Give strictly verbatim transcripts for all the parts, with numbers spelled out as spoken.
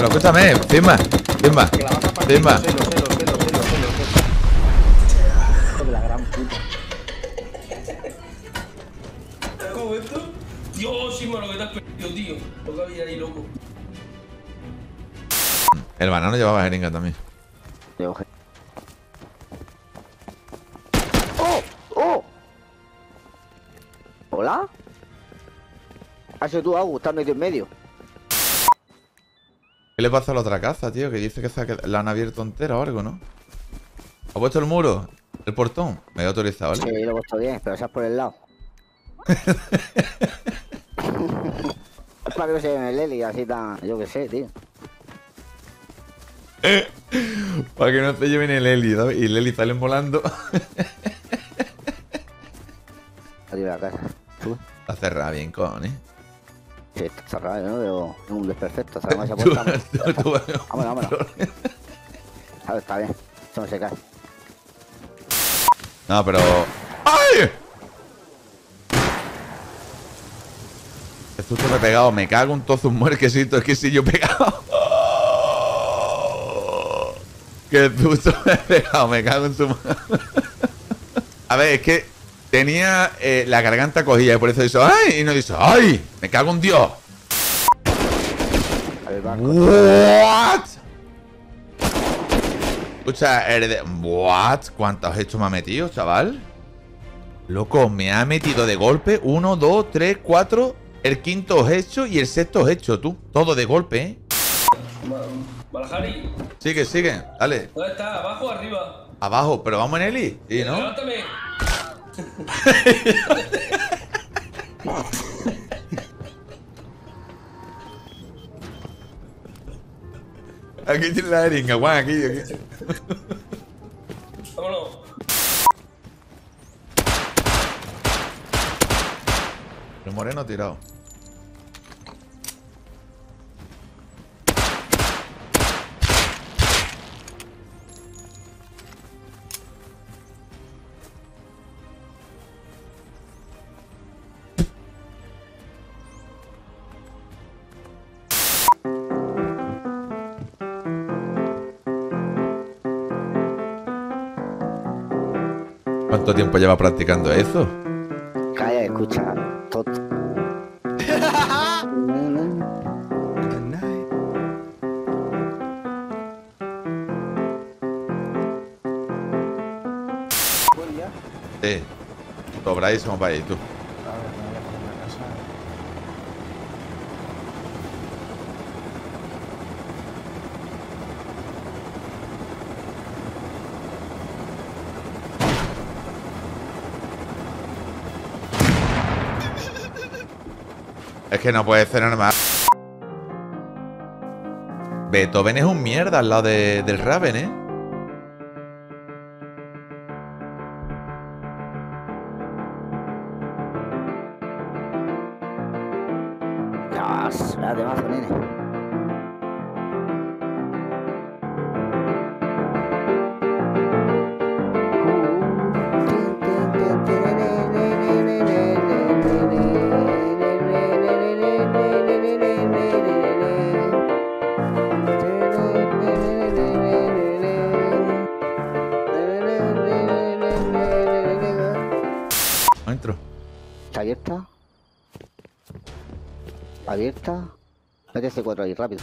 pero escúchame, firma, firma, firma. La gran puta. ¿Cómo esto? Dios, sí, mano, que te has perdido, tío. Lo que había ahí, loco. El banano llevaba jeringa también. ¡Oh! ¡Oh! ¿Hola? ¿Has sido tú, Agus? ¿Estás medio en medio? ¿Qué le pasa a la otra casa, tío? Que dice que se ha- la han abierto entera o algo, ¿no? ¿Ha puesto el muro? ¿El portón? Me he autorizado, ¿vale? Sí, lo he puesto bien, pero seas por el lado. Es para que no se vea el Eli, así tan... Yo qué sé, tío. Para que no te lleven el Eli, ¿sabes? Y el Eli salen volando. Adiós a la casa. ¿Tú? Está cerrada bien, con, ¿eh? Sí, está cerrado, yo no veo un desperfecto. Hasta la más Tú- apuesta. tú- tú- Vámonos, vámonos. A ver, está bien. Eso no se cae. No, pero... ¡Ay! Qué susto me he pegado. Me cago un tozo, un muerquecito. Es que si yo he pegado... Qué susto me he pegado. Me cago en su madre. A ver, es que tenía eh, la garganta cogida y por eso dice ¡ay! Y no dice ¡ay! Me cago en Dios. A ver, barco. What? Escucha, herede... What? ¿Cuántos hechos me ha metido, chaval? Loco, me ha metido de golpe uno, dos, tres, cuatro. El quinto hecho y el sexto hecho, tú. Todo de golpe, ¿eh? Balajari, Sigue, sigue. Dale. ¿dónde está? ¿Abajo o arriba? Abajo. ¿Pero vamos en Eli? Sí, ¿no? Levántame. Aquí tiene la jeringa, Juan. Aquí, aquí. Vámonos. El moreno tirado. ¿Cuánto tiempo lleva practicando eso? Calla, escucha. Tot. Sí. Sobradísimo para ahí, tú. Es que no puede ser normal. Beethoven es un mierda al lado de, del Raven, ¿eh? Dios, espérate más, nene. No entro. ¿Está abierta? ¿Abierta? Mete ese cuatro ahí, rápido.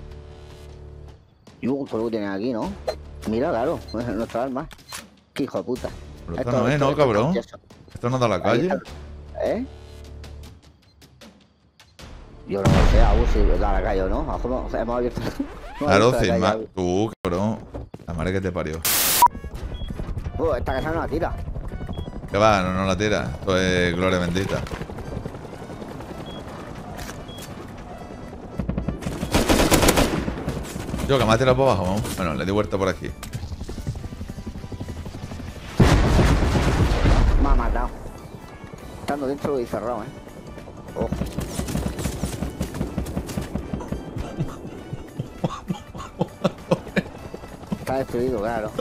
Yo, todo lo que tienen aquí, ¿no? Mira, claro, nuestra arma. Qué hijo de puta. Pero esto no es, ¿no, cabrón? Esto no da a la calle. ¿Eh? Yo no sé, aún si da a la calle o no. Hemos, hemos abierto. Claro, sin más. Tú, cabrón. La madre que te parió. Uh, esta casa no la tira. ¿Qué va? No, no la tira. Esto es gloria bendita. Yo, que me ha tirado por abajo, vamos. Bueno, le di vuelta por aquí. Me ha matado. Estando dentro y cerrado, eh. Ojo. Está destruido, claro.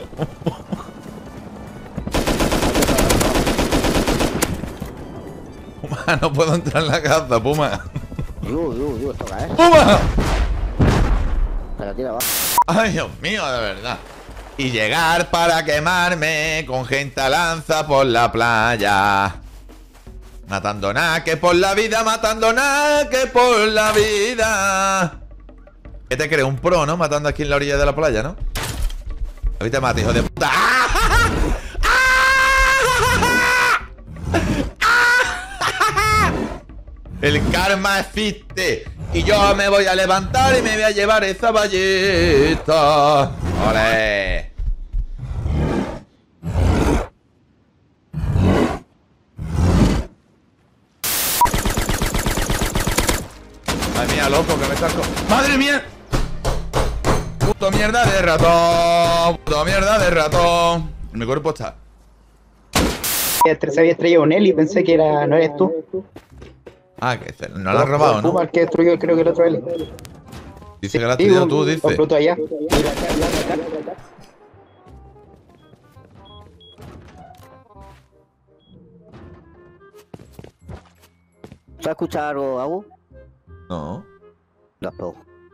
Puma, no puedo entrar en la casa, Puma. Yu, yu, yu, esto cae. ¡Puma! la tira abajo. Ay, Dios mío, de verdad. Y llegar para quemarme con gente a lanza por la playa. Matando nada que por la vida, matando nada que por la vida. ¿Qué te crees? Un pro, ¿no? Matando aquí en la orilla de la playa, ¿no? A mí te mata, hijo de puta. El karma existe. Y yo me voy a levantar y me voy a llevar esa ballesta. ¡Ole! Madre mía, loco, que me estás con... ¡Madre mía! Puto mierda de ratón. Puto mierda de ratón. Mi cuerpo está. Se había estrellado un él y pensé que era, no eres tú. Ah, que se- no lo has robado, ¿no? Puma, el que destruyó, creo que el otro él. Dice que lo has tirado tú, dice. Completo allá. ¿Se ha escuchado algo, Agu? No. Lo pego.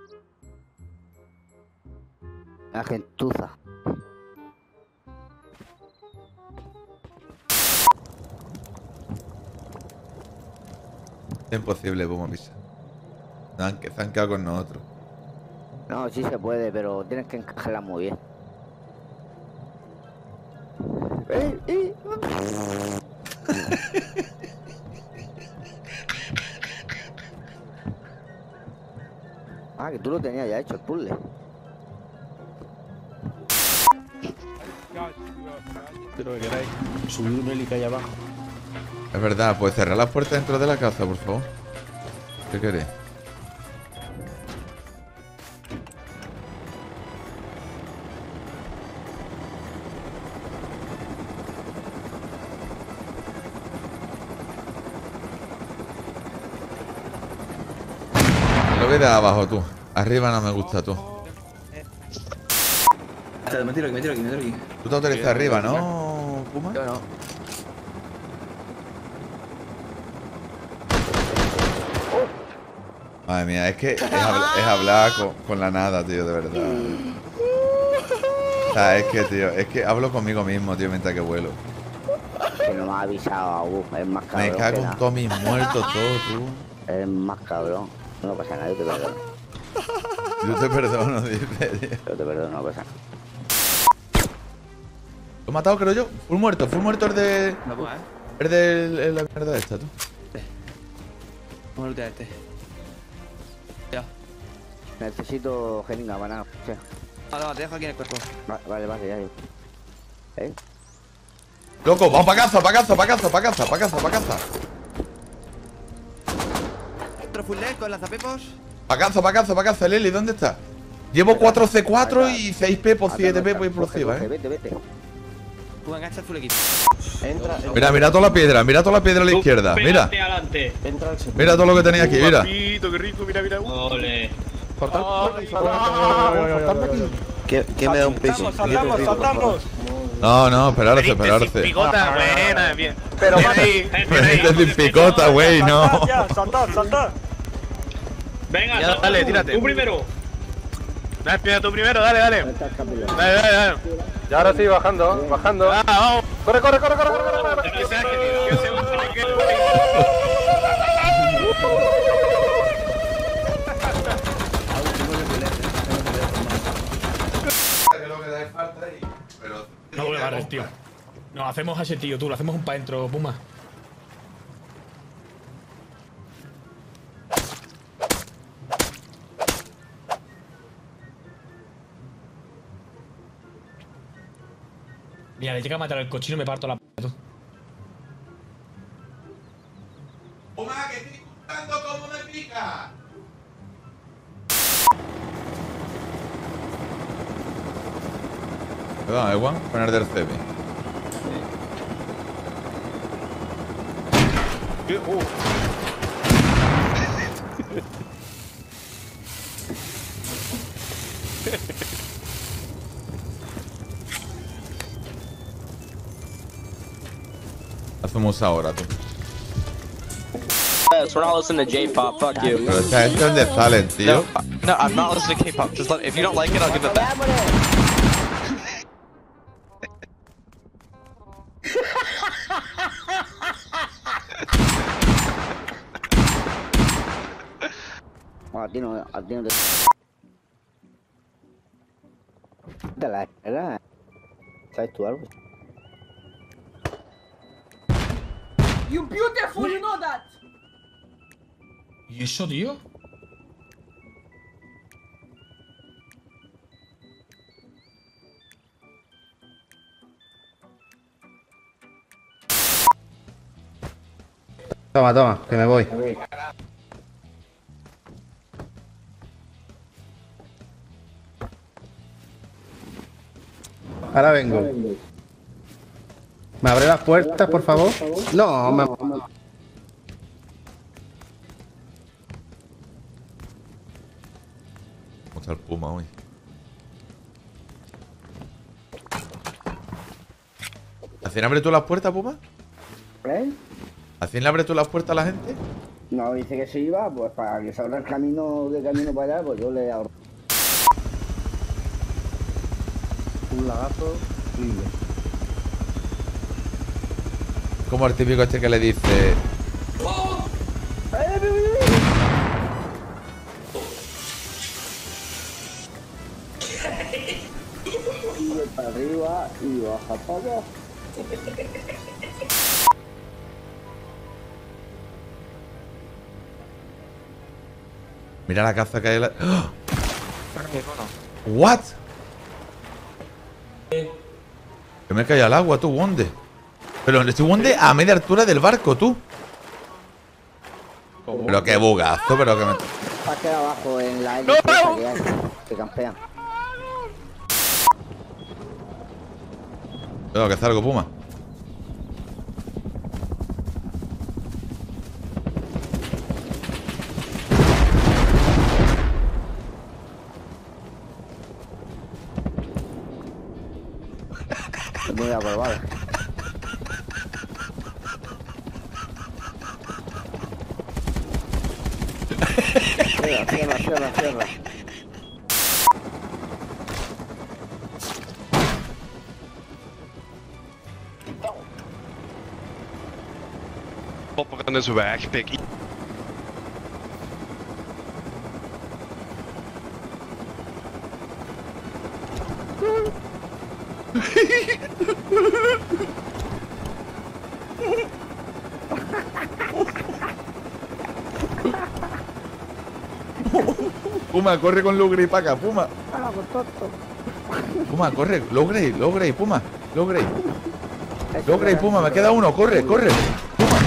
La gentuza. Es imposible, Puma Pisa. Se han, se han quedado con nosotros. No, sí se puede, pero tienes que encajarla muy bien. Eh, eh. Ah, que tú lo tenías ya hecho, el puzzle. Subir un hélice allá abajo. Es verdad, pues cerrar las puertas dentro de la casa, por favor. ¿Qué queréis? Lo ve de abajo tú. Arriba no me gusta tú. Me tiro aquí, me tiro aquí, me tiro aquí. Tú te autorizas arriba, ¿no, Puma? Yo no. Madre mía, es que es, habla- es hablar con, con la nada, tío, de verdad. O sea, es que, tío, es que hablo conmigo mismo, tío, mientras que vuelo. Que no me ha avisado, Agu. Es más cabrón. Me que cago en nada. todos mis muertos, todo, tú. Es más cabrón. No pasa nada, yo te perdono. Yo te perdono, dice, tío. Yo te perdono, no pasa nada. Lo he matado, creo yo. Full muerto, full muerto es de... No puedo, eh. Es de la mierda esta, tú. Vamos a lootear este. Ya. Necesito jeringa, banana. Sí. Ah, no, te dejo aquí en el cuerpo. Va- Vale, vale, ya. ¿Eh? Loco, vamos para casa, para casa, para casa, para casa, para casa, para casa. Otro full LED con lanzapepos. Para casa, para casa, para casa, Leli, ¿dónde está? Llevo cuatro C cuatro y seis P por siete P por explosiva, Coge, eh. Vete, vete. Tú engancha el full equipo. Entra, Mira, mira toda la piedra, mira toda la piedra a la izquierda. Mira, adelante. entra al segundo. mira todo lo que tenía aquí, mira. Papito, qué rico, mira, mira. Ole. ¿Qué, qué me da un peso? Saltamos, saltamos. No, no, esperarse, esperarse. Picota, buena, bien. Pero más ahí. Este es sin picota, güey, no. Ya, saltar, saltar. Venga, Ya, salta dale, tú, tírate. Tú primero. Dale, espera tú primero, dale, dale. Dale, dale, dale. Y ahora sí, bajando, bajando. Ah, vamos. Corre, corre, corre, corre, corre, corre. Que sea que- que sea un chiquero. No vuelve a barrer, tío. Nos hacemos a ese tío, tú, lo hacemos un pa' dentro, Puma. Mira, le llega a matar al cochino y me parto la p***, tú. Puma, que estoy escuchando cómo me pica. Perdón, eh, Juan, poner del C B. Hacemos ahora, tú. We're not listening to J-pop, fuck you. Pero esta gente, ¿dónde salen, tío? No, I'm not listening to K-pop. Just let, if you don't like it, I'll give it back. A ti no, a ti no te... De la escalera. ¿Sabes tú algo? You beautiful, you know that. ¿Y eso, tío? Toma, toma, que me voy. Ahora vengo. ¿Me abre las puertas, por favor? No, me... ¿Cómo está el Puma hoy? ¿A quién abre tú las puertas, Puma? ¿Eh? ¿A quién le abre tú las puertas a la gente? No, dice que se iba, pues para que se abra el camino de camino para allá, pues yo le ahorro. Un lagazo libre. Como el típico este que le dice... Sube para arriba y baja para abajo. Mira la caza que hay en la... ¡Oh! ¿What? Que me he caído al agua, tú, Wonde. Pero estoy Wonde a media altura del barco, tú. Pero qué bugazo, pero que me... Has quedado abajo en la élite esa que hay, que campean. Tengo que hacer algo, Puma. Muy a probar. Cierra, cierra, cierra, cierra. Popperen is weg, Pik. Puma, corre con Logray para acá, Puma. Puma, corre, Logray, Logray, Puma, Logray. Logray, Puma, me queda uno, corre, corre. Puma.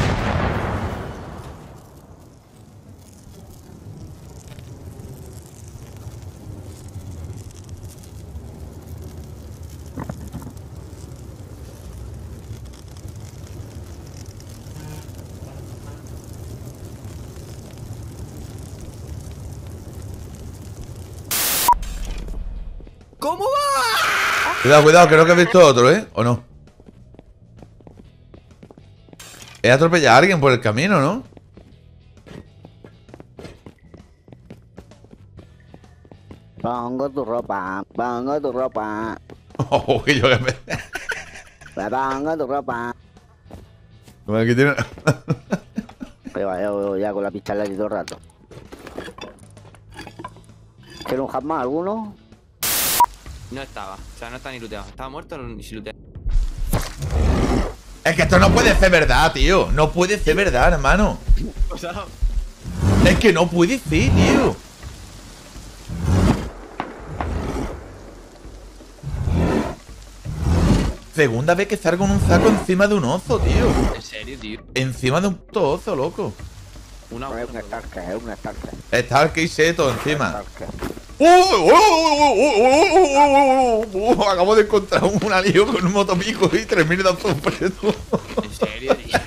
¿Cómo va? Cuidado, cuidado, creo que he visto otro, ¿eh? ¿O no? He atropellado a alguien por el camino, ¿no? Pongo tu ropa, pongo tu ropa. Oh, que yo que me... Pongo tu ropa. Como aquí tiene... Que vaya yo ya con la pistola aquí todo el rato. ¿Quiere un jamás alguno? No estaba, o sea, no está ni looteado. Estaba muerto ni si looteado. Es que esto no puede ser verdad, tío. No puede ser verdad, hermano. O sea, Es que no puede ser, tío. Segunda vez que salgo en un saco encima de un oso, tío. en serio, tío. Encima de un puto oso, loco. Una Es un Starker, es un Starker. Está el y seto encima. Starker. ¡Oh, oh, oh, oh, oh, oh! Acabo de encontrar un alío con un motopico y tres mil de azufre. En serio, tío.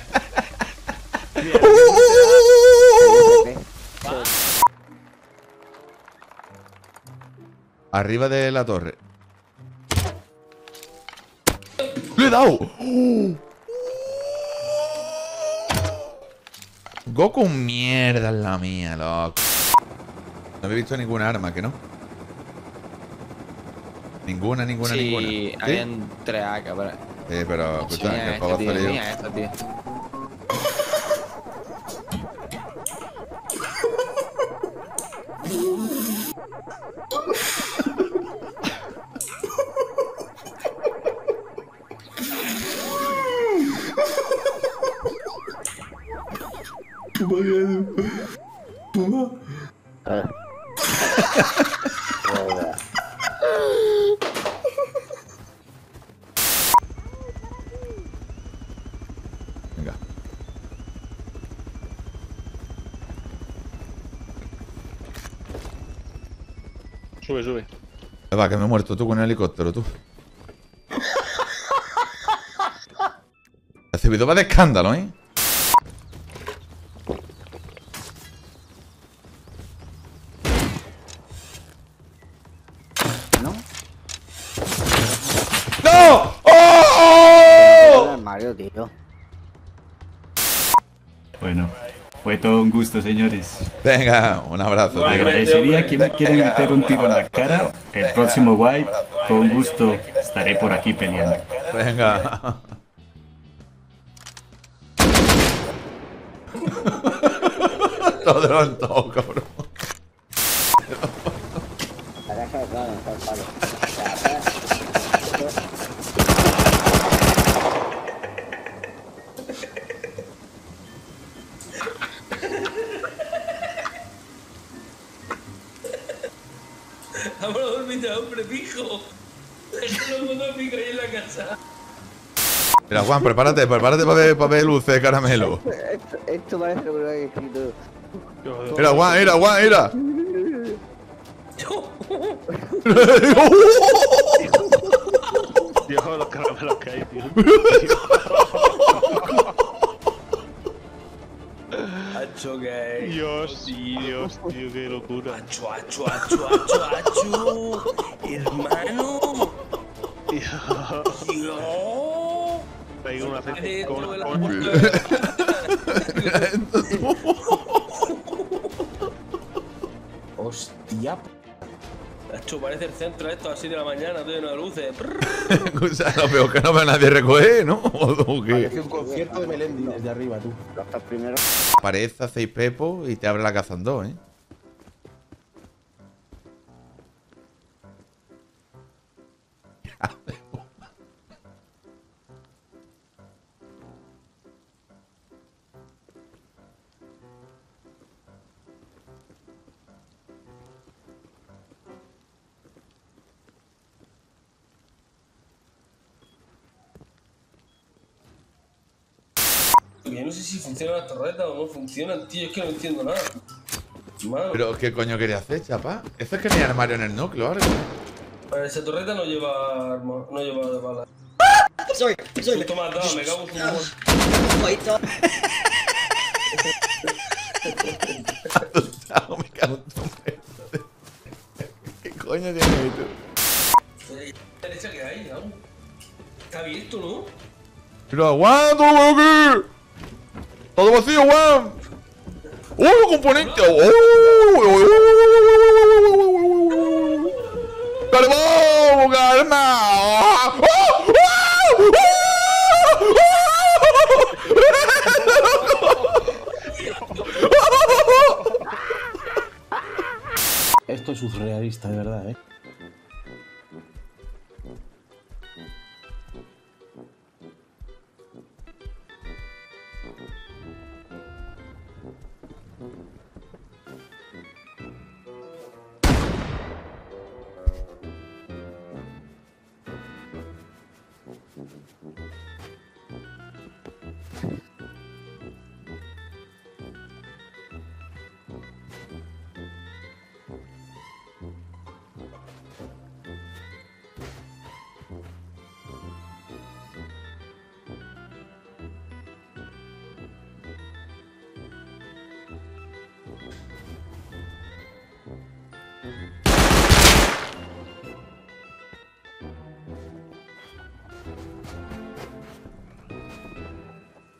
Arriba de la torre. ¡Le he dado! Goku mierda en la mía, loco. No he visto ninguna arma, ¿que no? Ninguna, ninguna, Sí, ninguna. ¿Sí? habían tres A K, pero... Sí, pero escucha, que Mira el pavo esta, tío, ha salido. mira esta, tío. Venga. Sube, sube. Va, que me he muerto tú con el helicóptero, tú. Ha servido para de escándalo, ¿eh? ¿No? ¡No! ¡Oh! El armario, tío. Bueno, fue todo un gusto, señores. Venga, un abrazo, tío. Agradecería que me quiera meter un tiro en la cara. El próximo wipe, con gusto, estaré por aquí peleando. Venga. Todo levantado, cabrón. La caja de plano, está el palo. Vámonos a dormir ya, hombre, pijo. Déjalo botar pico ahí en la casa. Mira, Juan, prepárate, prepárate para ver, para ver luces de caramelo. Esto, esto parece lo que lo he escrito. Mira, Juan, mira, Juan, mira. Dios, los caramelos que hay, tío. Acho, que Dios, Dios, tío, qué locura. Acho, acho, acho, acho, acho. Hermano. Dios. Dios. Traigo una Dentro cesta con de una la con- Hostia. Acho, parece el centro esto, así de la mañana, todo lleno de luces. Escucha, lo peor que no ve a nadie recoger, ¿no? ¿O qué? un concierto de Melendi desde arriba, tú. Los tres primeros. Aparece a seis pepos y te abre la casa en dos, ¿eh? Yo no sé si funcionan las torretas o no funcionan, tío, es que no entiendo nada. Mano, Pero, ¿qué coño quería hacer, chapa? Eso es que no hay armario en el núcleo, ahora. pero esa torreta no lleva arma, no lleva balas. Sorry, Justo me has dado, me cago en tu madre. Asustado, me cago en tu madre. ¿Qué coño tienes ahí tú? ¿Qué derecha que hay, aún? Está abierto, ¿no? Mira, Juan, todo aquí. Todo vacío, Juan. ¡Uy, los componentes! ¡Uy! ¡Dale, vamos, calma! Esto es surrealista, de verdad, ¿eh?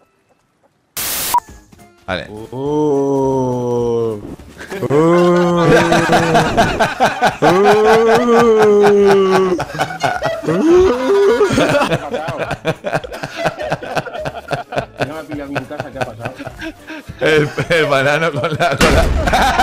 Vale. Oh. Oh. No me ha pillado en casa, ¿qué ha pasado? El, el banano con la... Con la...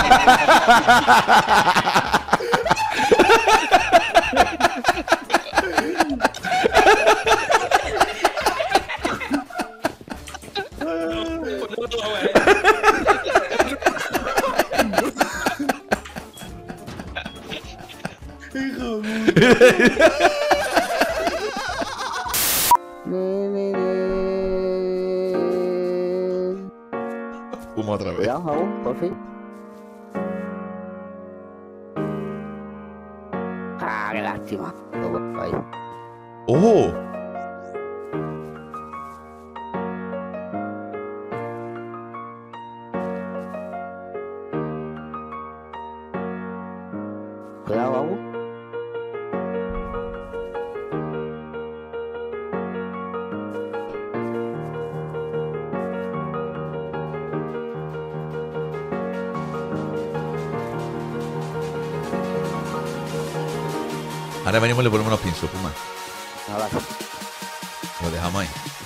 Puma otra vez. Cuidado, aún, por fin. Ah, qué lástima. Todo ahí. ¡Oh! Cuidado, aún. Ahora venimos y le ponemos unos pinzos, Puma. Nada. Lo dejamos ahí.